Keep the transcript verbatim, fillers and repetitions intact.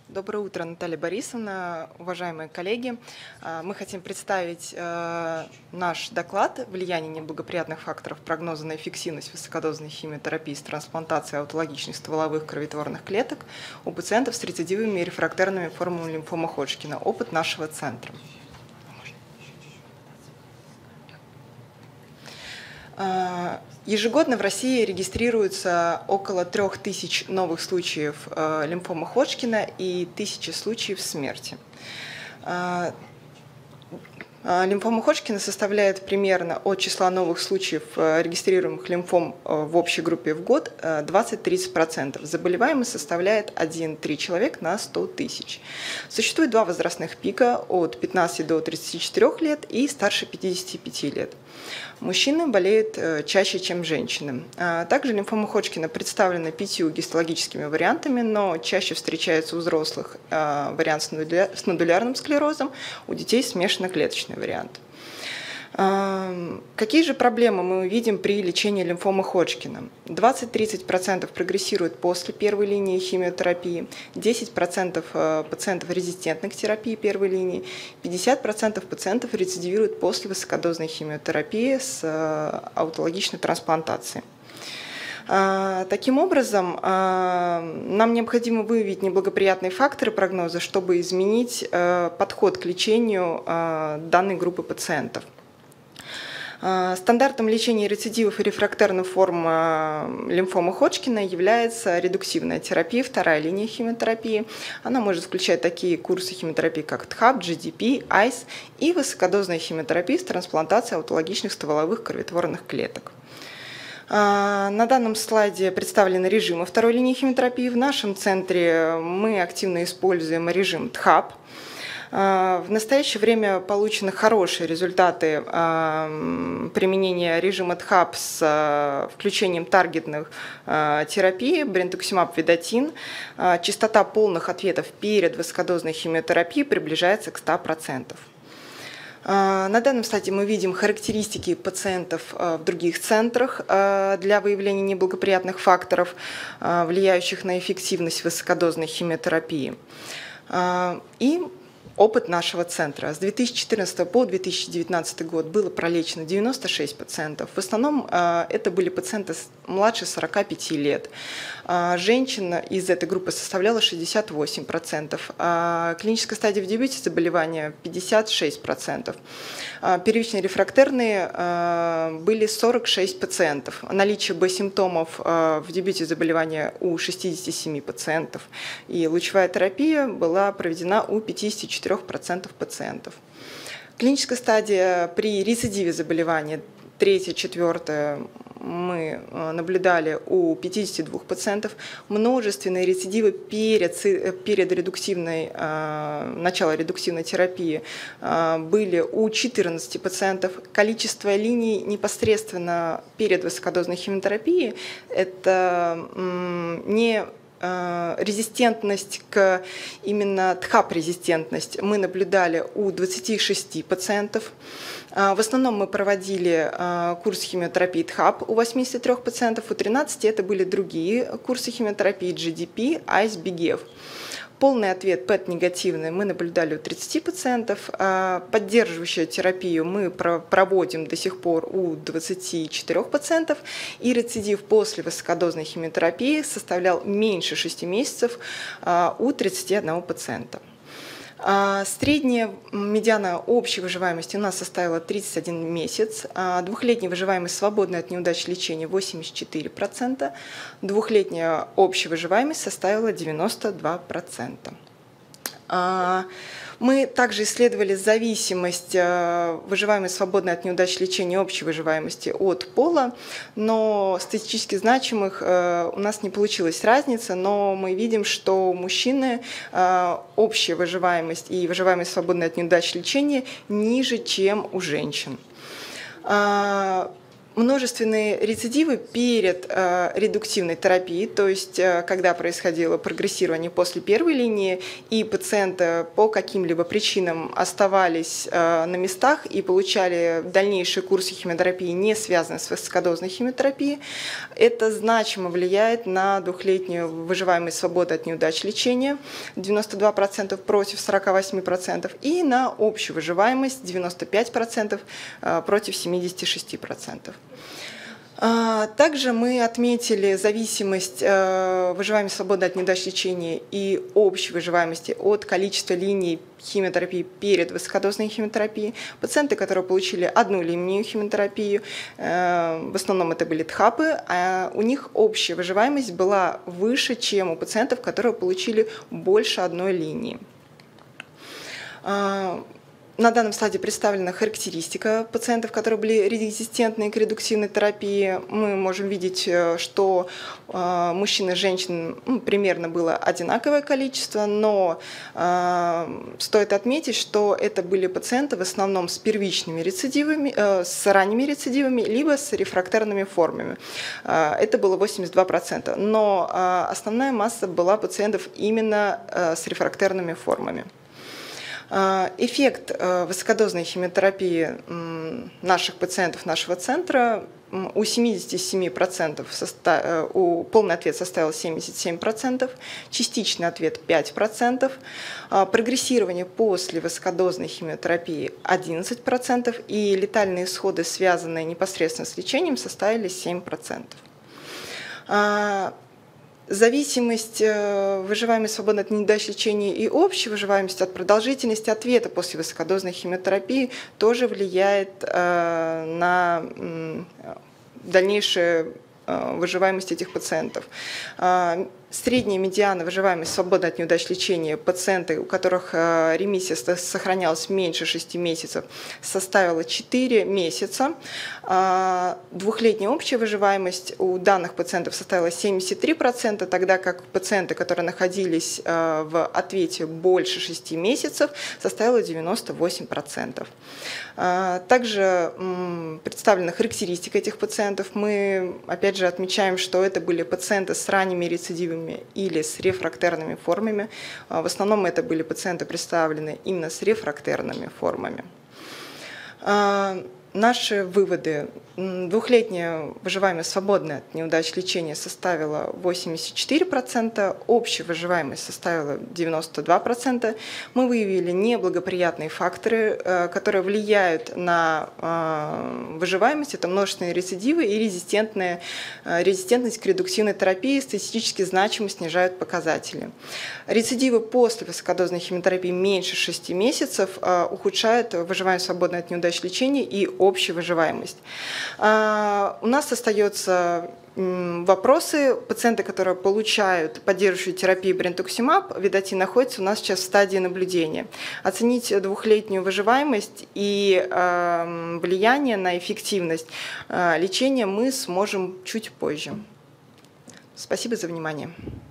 Доброе утро, Наталья Борисовна, уважаемые коллеги. Мы хотим представить наш доклад «Влияние неблагоприятных факторов прогноза на эффективность высокодозной химиотерапии с трансплантацией аутологичных стволовых кровотворных клеток у пациентов с рецидивами и рефрактерными формами лимфомы Ходжкина. Опыт нашего центра». Ежегодно в России регистрируется около трех тысяч новых случаев лимфомы Ходжкина и тысячи случаев смерти. Лимфома Ходжкина составляет примерно от числа новых случаев регистрируемых лимфом в общей группе в год двадцать-тридцать процентов. Заболеваемость составляет один-три человека на сто тысяч. Существует два возрастных пика от пятнадцати до тридцати четырёх лет и старше пятидесяти пяти лет. Мужчины болеют чаще, чем женщины. Также лимфома Ходжкина представлена пятью гистологическими вариантами, но чаще встречается у взрослых вариант с нодулярным склерозом, у детей смешанно-клеточный вариант. Какие же проблемы мы видим при лечении лимфомы Ходжкина? двадцать-тридцать процентов прогрессируют после первой линии химиотерапии, десять процентов пациентов резистентны к терапии первой линии, пятьдесят процентов пациентов рецидивируют после высокодозной химиотерапии с аутологичной трансплантацией. Таким образом, нам необходимо выявить неблагоприятные факторы прогноза, чтобы изменить подход к лечению данной группы пациентов. Стандартом лечения рецидивов и рефрактерных форм лимфомы Ходжкина является редуктивная терапия, вторая линия химиотерапии. Она может включать такие курсы химиотерапии, как ТХАП, джи ди пи, айс и высокодозная химиотерапия с трансплантацией аутологичных стволовых кровотворных клеток. На данном слайде представлены режимы второй линии химиотерапии. В нашем центре мы активно используем режим ТХАП. В настоящее время получены хорошие результаты применения режима ТХАП с включением таргетных терапий, брентуксимаб, ведотин. Частота полных ответов перед высокодозной химиотерапией приближается к ста процентам. На данном слайде мы видим характеристики пациентов в других центрах для выявления неблагоприятных факторов, влияющих на эффективность высокодозной химиотерапии. И опыт нашего центра. С две тысячи четырнадцатого по две тысячи девятнадцатый год было пролечено девяносто шесть пациентов. В основном это были пациенты младше сорока пяти лет. Женщин из этой группы составляла шестьдесят восемь процентов. Клиническая стадия в диабете заболевания пятьдесят шесть процентов. Первичные рефрактерные были сорок шесть пациентов. Наличие Б-симптомов в диабете заболевания у шестидесяти семи пациентов. И лучевая терапия была проведена у пятидесяти четырёх процентов пациентов. Клиническая стадия при рецидиве заболевания, третья, четвертая, мы наблюдали у пятидесяти двух пациентов. Множественные рецидивы перед, перед редуктивной, начало редуктивной терапии были у четырнадцати пациентов. Количество линий непосредственно перед высокодозной химиотерапией – это не резистентность к именно ТХАП-резистентность мы наблюдали у двадцати шести пациентов. В основном мы проводили курс химиотерапии ТХАП у восьмидесяти трёх пациентов, у тринадцати это были другие курсы химиотерапии джи ди пи, айс, би джи и эф. Полный ответ ПЭТ-негативный мы наблюдали у тридцати пациентов. Поддерживающую терапию мы проводим до сих пор у двадцати четырёх пациентов. И рецидив после высокодозной химиотерапии составлял меньше шести месяцев у тридцати одного пациента. Средняя медиана общей выживаемости у нас составила тридцать один месяц, двухлетняя выживаемость свободная от неудач лечения восемьдесят четыре процента, двухлетняя общая выживаемость составила девяносто два процента. Мы также исследовали зависимость выживаемости свободной от неудач лечения общей выживаемости от пола, но статистически значимых у нас не получилась разница, но мы видим, что у мужчины общая выживаемость и выживаемость свободной от неудач лечения ниже, чем у женщин. Множественные рецидивы перед э, редуктивной терапией, то есть э, когда происходило прогрессирование после первой линии, и пациенты по каким-либо причинам оставались э, на местах и получали дальнейшие курсы химиотерапии, не связанные с высокодозной химиотерапией, это значимо влияет на двухлетнюю выживаемость свободы от неудач лечения девяносто два процента против сорока восьми процентов и на общую выживаемость девяносто пять процентов э, против семидесяти шести процентов. Также мы отметили зависимость выживаемости свободы от неудач лечения и общей выживаемости от количества линий химиотерапии перед высокодозной химиотерапией. Пациенты, которые получили одну линию химиотерапии, в основном это были тхапы, а у них общая выживаемость была выше, чем у пациентов, которые получили больше одной линии. На данном слайде представлена характеристика пациентов, которые были резистентны к редуктивной терапии. Мы можем видеть, что мужчин и женщин ну, примерно было одинаковое количество, но э, стоит отметить, что это были пациенты в основном с первичными рецидивами, э, с ранними рецидивами, либо с рефрактерными формами. Э, это было восемьдесят два процента, но э, основная масса была пациентов именно э, с рефрактерными формами. Эффект высокодозной химиотерапии наших пациентов нашего центра у семидесяти семи процентов состав... у полный ответ составил семьдесят семь процентов, частичный ответ пять процентов, прогрессирование после высокодозной химиотерапии одиннадцать процентов и летальные исходы, связанные непосредственно с лечением, составили семь процентов. Зависимость выживаемости свободно от неудач лечения и общей выживаемости от продолжительности ответа после высокодозной химиотерапии тоже влияет на дальнейшую выживаемость этих пациентов. Средняя медиана выживаемость свободно от неудач лечения пациенты, у которых ремиссия сохранялась меньше шести месяцев, составила четыре месяца. Двухлетняя общая выживаемость у данных пациентов составила семьдесят три процента, тогда как пациенты, которые находились в ответе больше шести месяцев, составила девяносто восемь процентов. Также представлена характеристика этих пациентов. Мы, опять же, отмечаем, что это были пациенты с ранними рецидивами или с рефрактерными формами. В основном это были пациенты, представлены именно с рефрактерными формами. Наши выводы. Двухлетняя выживаемость свободная от неудач лечения составила восемьдесят четыре процента, общая выживаемость составила девяносто два процента. Мы выявили неблагоприятные факторы, которые влияют на выживаемость. Это множественные рецидивы и резистентная, резистентность к редуктивной терапии статистически значимо снижают показатели. Рецидивы после высокодозной химиотерапии меньше шести месяцев ухудшают выживаемость свободной от неудач лечения и общую выживаемость. У нас остаются вопросы. Пациенты, которые получают поддерживающую терапию брентуксимаб, ведотин, находятся у нас сейчас в стадии наблюдения. Оценить двухлетнюю выживаемость и влияние на эффективность лечения мы сможем чуть позже. Спасибо за внимание.